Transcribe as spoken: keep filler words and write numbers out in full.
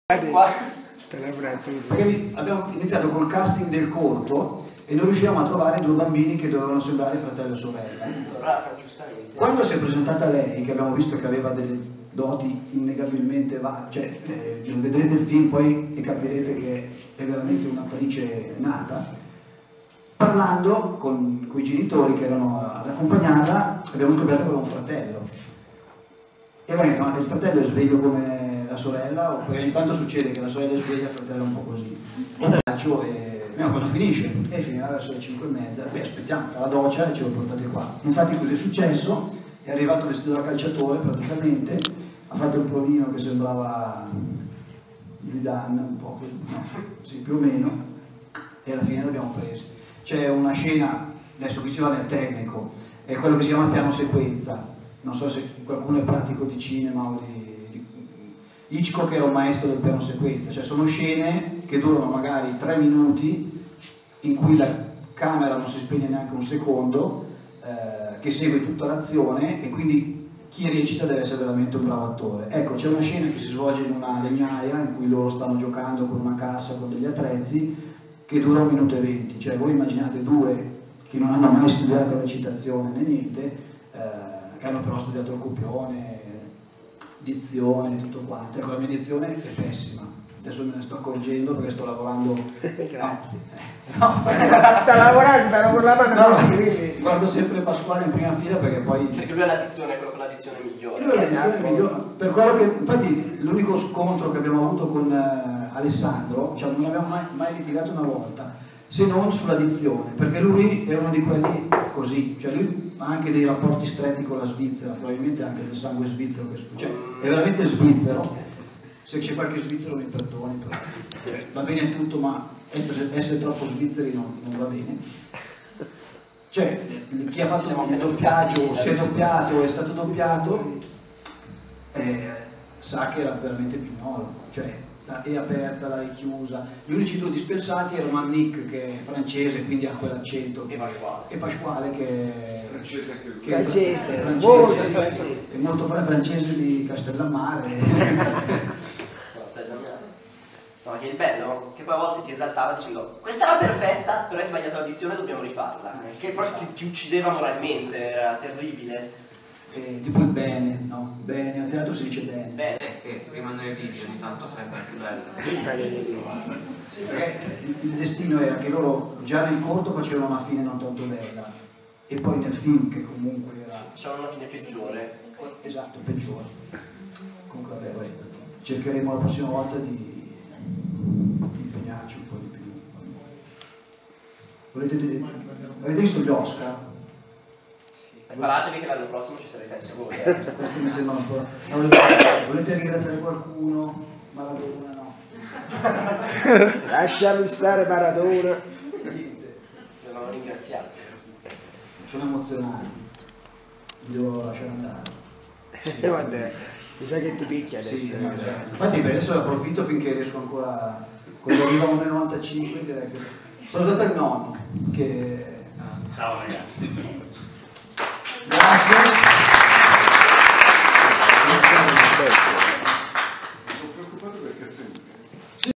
Perché abbiamo iniziato col casting del corto e non riuscivamo a trovare due bambini che dovevano sembrare fratello e sorella. Quando si è presentata lei, che abbiamo visto che aveva delle doti innegabilmente varie, cioè eh, vedrete il film poi e capirete che è veramente un'attrice nata, parlando con, con i genitori che erano ad accompagnarla, abbiamo scoperto che aveva un fratello. E abbiamo detto, ma il fratello è sveglio come la sorella? O perché ogni tanto succede che la sorella è sveglia e il fratello è un po' così. E quando finisce, e finirà verso le cinque e mezza, beh aspettiamo, fa la doccia e ce lo portate qua. Infatti così è successo, è arrivato vestito da calciatore praticamente, ha fatto il provino che sembrava Zidane, un po', no, sì, più o meno, e alla fine l'abbiamo preso. C'è una scena, adesso qui si va nel tecnico, è quello che si chiama piano sequenza, non so se qualcuno è pratico di cinema o di, di... Hitchcock era un maestro del piano sequenza, cioè sono scene che durano magari tre minuti in cui la camera non si spegne neanche un secondo, eh, che segue tutta l'azione e quindi chi recita deve essere veramente un bravo attore. Ecco, c'è una scena che si svolge in una legnaia in cui loro stanno giocando con una cassa, con degli attrezzi, che dura un minuto e venti, cioè voi immaginate due che non hanno mai studiato la recitazione né niente, eh, che hanno però studiato il copione, dizione, tutto quanto. Ecco, la mia dizione è pessima, adesso me ne sto accorgendo perché sto lavorando. Grazie. No, no, sta lavorando, però con la mano no, così, quindi... guardo sempre Pasquale in prima fila perché poi... Perché lui ha la dizione, quello con la dizione migliore. Lui ha la dizione migliore, per quello che, infatti l'unico scontro che abbiamo avuto con eh, Alessandro, cioè non abbiamo mai, mai litigato una volta, se non sulla dizione, perché lui è uno di quelli così, cioè lui ha anche dei rapporti stretti con la Svizzera, probabilmente anche del sangue svizzero, che, cioè è veramente svizzero, se c'è qualche svizzero mi perdoni, però va bene tutto, ma essere troppo svizzeri non, non va bene. Cioè, chi ha fatto il doppiaggio, si è doppiato, è stato doppiato, eh, sa che era veramente pignolo, cioè è aperta, l'hai chiusa. Gli unici due dispensati erano Annick, che è francese, quindi ha quell'accento, e Pasquale, e Pasquale che è francese, anche lui. Che francese, è francese, molto francese, è molto francese di Castellammare. No, che il bello, che poi a volte ti esaltava dicendo questa era perfetta, però hai sbagliato la dizione, dobbiamo rifarla. Che poi ti, ti uccideva moralmente, era terribile. Eh, tipo il bene, no? Bene, a teatro si dice bene. Bene. Eh, che rimanere vivi ogni tanto sarebbe più bello. Sì, perché il, il destino era che loro già nel corto facevano una fine non tanto bella e poi nel film, che comunque era... Facevano una fine peggiore. Esatto, peggiore. Comunque vabbè, vabbè, cercheremo la prossima volta di... di impegnarci un po' di più. Volete dire... Avete visto gli Oscar? Preparatevi che l'anno prossimo ci sarete anche voi. Eh. Questi mi sembrano un po'... Volete, volete ringraziare qualcuno? Maradona no? Lasciami stare Maradona. Dovevamo ringraziarti. Sono emozionato, mi devo lasciare andare. E guarda, mi sa che ti picchia adesso. Sì, no, esatto. Infatti per adesso approfitto finché riesco ancora, quando arriva uno virgola novantacinque direi che... Salutate il nonno, che... Ciao ragazzi. Grazie.